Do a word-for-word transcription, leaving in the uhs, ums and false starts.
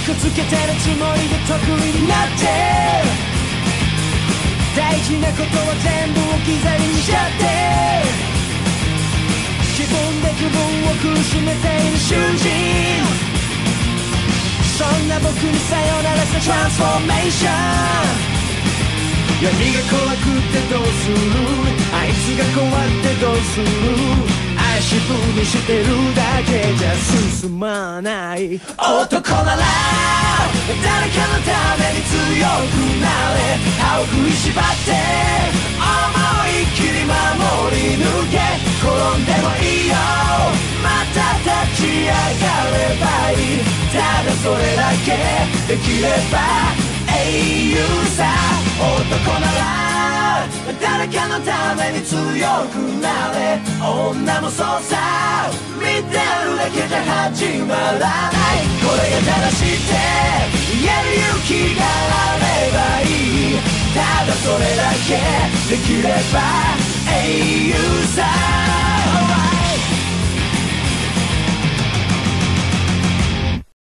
こつけてるつもりで得意になって大事なことは全部置き去りにしちゃって自分で自分を苦しめている囚人そんな僕にさよならさトランスフォーメーション闇が怖くてどうするあいつが怖ってどうする足踏みしてるだけじゃ進まない男なら誰かのために強くなれ歯を食いしばって思いっきり守り抜け転んでもいいよまた立ち上がればいいただそれだけできれば英雄さ男なら誰かのために強くなれ女もそうさ見てるだけじゃ始まらないこれが正しいって言える勇気があればいいただそれだけできれば英雄さ